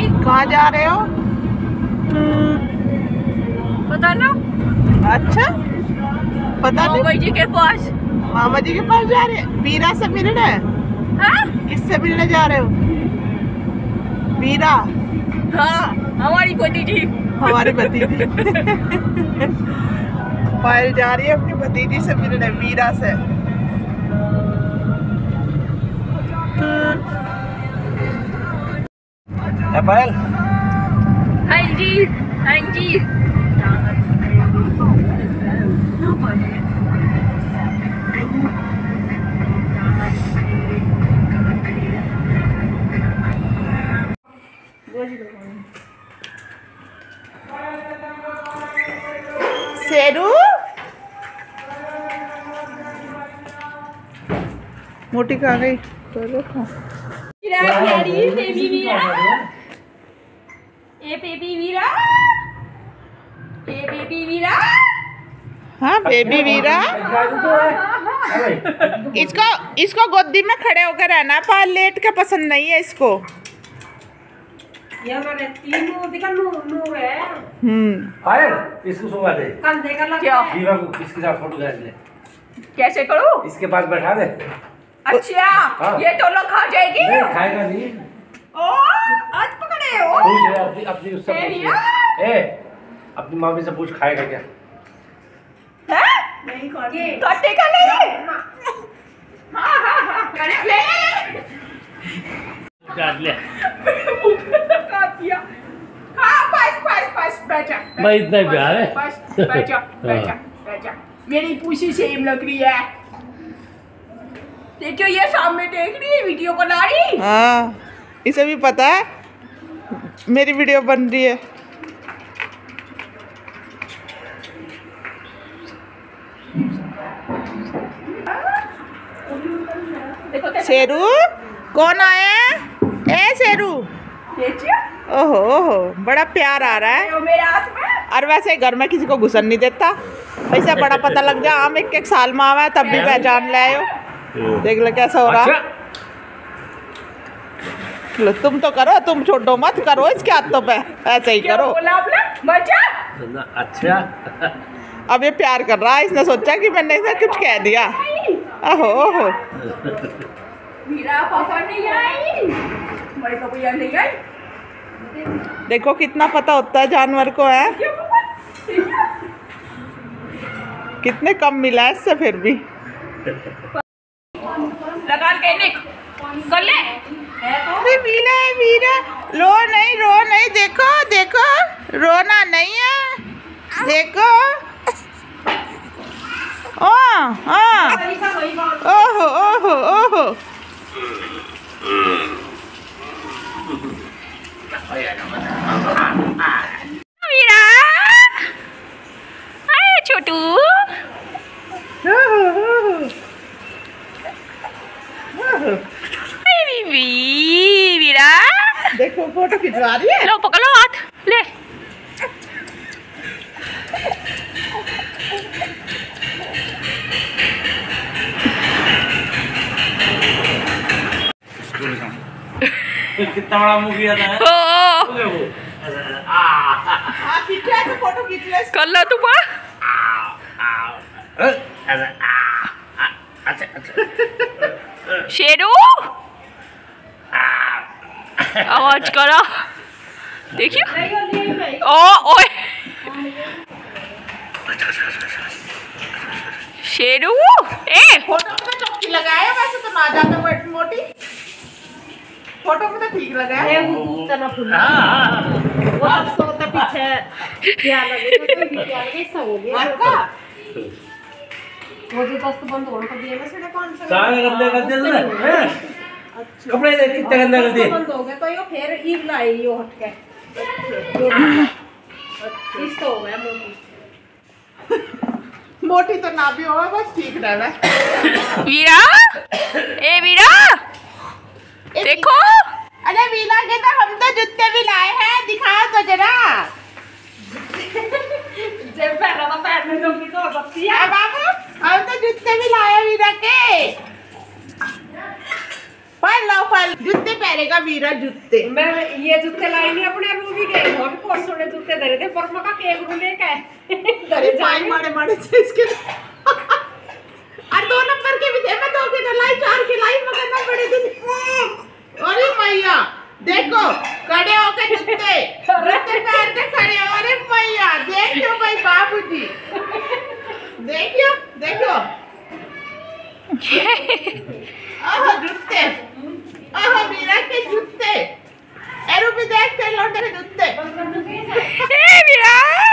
कहाँ जा रहे हो? पता ना। अच्छा पता नहीं। मामा जी के पास। मामा जी के पास जा रहे हैं? वीरा से मिलने? हाँ? किससे मिलने जा रहे हो? वीरा? हाँ, हमारी भतीजी। हमारी भतीजी। पायल जा रही है अपनी भतीजी से मिलने, वीरा से। पायल? हाँ जी, हाँ जी। शेरू? मोटी कहाँ गई? तो देखो बेबी वीरा, ए बेबी वीरा, ए बेबी वीरा। हाँ बेबी वीरा। इसको गोदी में खड़े होकर रहना, पाल लेट के पसंद नहीं है इसको। पायल इसको सुबह दे। क्या? वीरा को इसके साथ फोटो खींच ले। कैसे करूँ? इसके पास बैठा दे। अच्छा, हाँ। ये तो लोग खा जाएगी। नहीं खाएगा नहीं। ओ, आज पकड़े हो? पूछ ले अपनी उससे पूछ ले। अपनी मम्मी से पूछ खाएगा क्या? नहीं खाएगी। काटे का ले। हाँ हाँ हाँ, ले ले। काट ले। काट दिया। हाँ, बस बैठा। मैं इतना प्यार है। बस बैठा। मेरी पूछी सेम लग रही है। देखो ये सामने देख रही है, वीडियो बना रही। हाँ, इसे भी पता है मेरी वीडियो बन रही है। शेरू कौन आया है? ए शेरू, ओहो ओहो, बड़ा प्यार आ रहा है। मेरे हाथ में। और वैसे घर में किसी को घुसन नहीं देता, ऐसा बड़ा पता लग जा। हम एक साल में आवा है तब भी पहचान ले आयो। देख लो कैसा हो रहा। लो तुम तो करो, तुम छोड़ो मत, करो इसके हाथों पे, ऐसे ही करो। अच्छा अब ये प्यार कर रहा है, इसने सोचा कि मैंने इसे कुछ कह दिया। ओहो ओहो, मेरा पापा नहीं आई, मेरे पापा नहीं आई। देखो कितना पता होता है जानवर को, है कितने कम मिला है इससे फिर भी। लगा के निक कर ले। वीरा रो नहीं, देखो रोना नहीं है, देखो। ओहो ओहो ओहो, वीरा, हाय छोटू। वीरा देखो फोटो खिंचवा रही है। लो पकड़ो हाथ ले। कितना बड़ा मुंह किया था। तो फोटो खींच ले। कर लो तू पा। अच्छा शेरू आवाज करो, देखियो। ओ ओए शेरू, ए फोटो में तो चौकी लगाया, वैसे तो ना जाता मोटी। फोटो में तो ठीक लगाया। पीछे क्या लगेगा वो जो दस्त बंद होने को दिए में से कौन सा सारे गंदे कर दिए तूने। कपड़े देख कितने गंदे कर दिए। बंद हो गए तो यो फिर ईद लाई यो हट के। इस तो हो गया मोटी तो ना भी हो, बस ठीक रहे। वीरा, ए वीरा देखो। अरे वीरा के तो हम तो जूते भी लाए हैं, दिखाओ तो जरा। जब पैर में तो की तो बत्ती है बाबू, हम तो जूते भी लाए वीरा के। पहन लो पहन, जूते पहनेगा वीरा जूते। मैं ये जूते लाई नहीं अपने रूबी के, बहुत परसों ने जूते दे रहे थे पर मैं का केक लेके अरे पाई मारे मारे से इसके और 2 नंबर के भी थे, मैं 2 के लाई 4 के लाई मगर ना बड़े दिन। अरे मैया देखो खड़े होकर जूते जूते पहन के खड़े हो। अरे मैया देखो भाई बाबूजी, देखियो देखो आह जूते, आह वीरा के जूते, एरू भी देख के लौटे के जूते। ए वीरा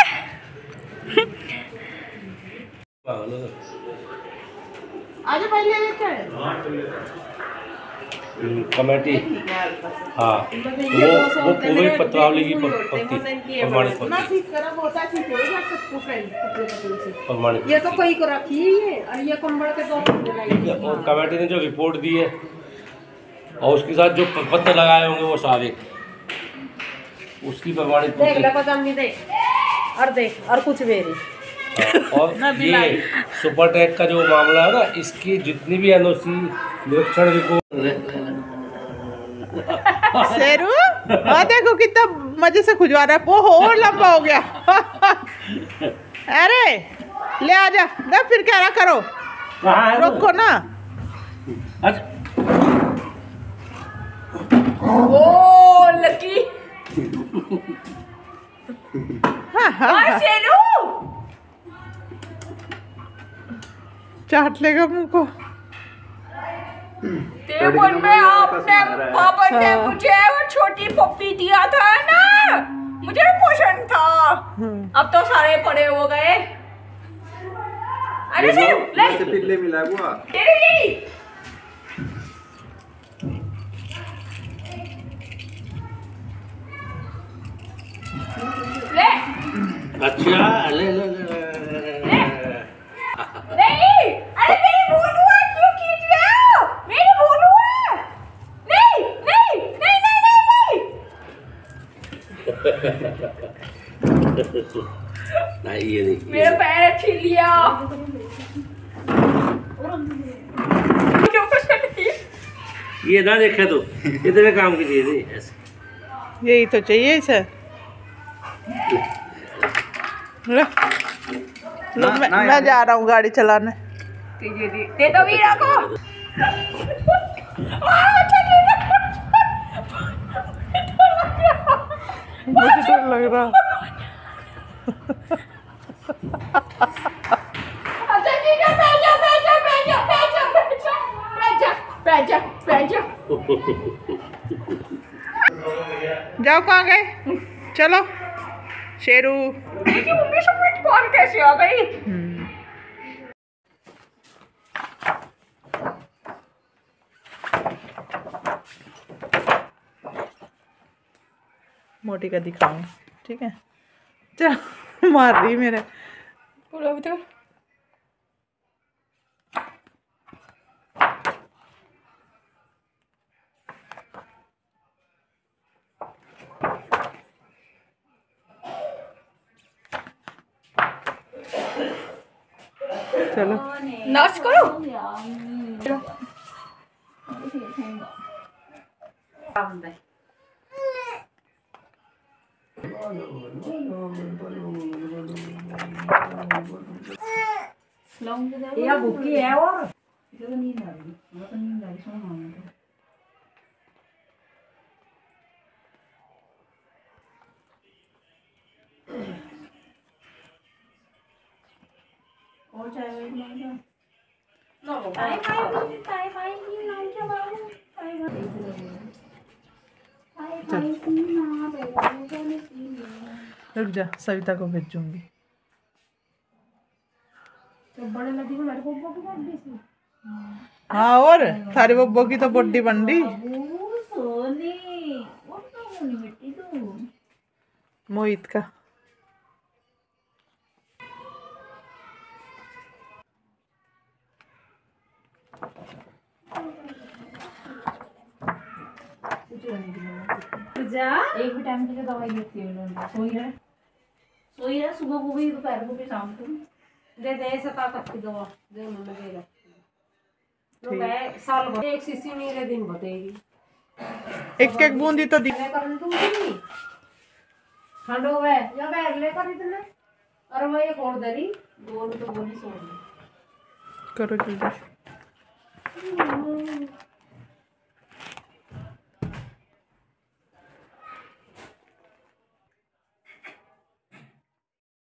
आज पहले लेते हैं कमेटी। हाँ वो पूरी पत्रावली की प्रमाणित ना ठीक खराब होता है, ठीक होगा सबको प्रमाणित। ये तो कोई को रखी है ये, और ये कंबल के 2 और कमेटी ने जो रिपोर्ट दी है और उसके साथ जो पत्र लगाए होंगे वो सारे उसकी प्रमाणित देख ले पजामी देख और देख और कुछ बेरी। और ये सुपर टैग का जो मामला है ना, इसकी जितनी भी एनओसी निरीक्षण रिपोर्ट शेरू हाँ देखो कितना मजे से खुजवा रहा है, वो और लंबा हो गया। अरे ले आजा ना, फिर क्या रहा करो, कहाँ है रोको ना। अच्छा ओ लकी हाँ, शेरू चाट लेगा मुंह को। टेबल में आपने पापा ने मुझे वो छोटी पप्पी दिया था ना, मुझे पसंद था। अब तो सारे पड़े हो गए। अरे शेरू ले से पिल्ले मिला हुआ शेरू ये ले अच्छा ले ले नहीं, अरे मेरी भूलुआ क्यों खींच रहे हो? मेरी भूलुआ नहीं नहीं नहीं नहीं नहीं नहीं ये नहीं मेरा पैर छीन लिया। ये ना देखे तो इतने काम की चीज नहीं ऐसे। यही तो चाहिए सर। मैं जा रहा हूँ गाड़ी चलाने। दे दो वीरा को। मुझे डर लग रहा। अच्छा ठीक है, बैठ जा। जाओ कहाँ गए, चलो शेरू। देखिए मम्मी से कॉल कैसे आ गई। मोटी का दिखाऊं, ठीक है चल। मार रही मेरे बोलो अभी तक चलो नाच करो। या भूखी है और रुक जा, सविता को भेजूंगी। तो बड़े लगी मेरे को हाँ और थारी बब्बो की तो बॉडी बन रही। मोहित का जा एक भी टाइम की दवाई लेती है। सोई रहा सुबह को भी दोपहर को भी शाम को दे दे ऐसा ताकत की दवा दे लगेगा। तो मैं साल भर एक शीशी मेरे दिन बतेगी एक एक बूंदी तो दी कर दूंगी ठंड हो गए या बैग लेकर इतने और मैं ये खोल दे रही बोल तो बोली सोच करो जल्दी।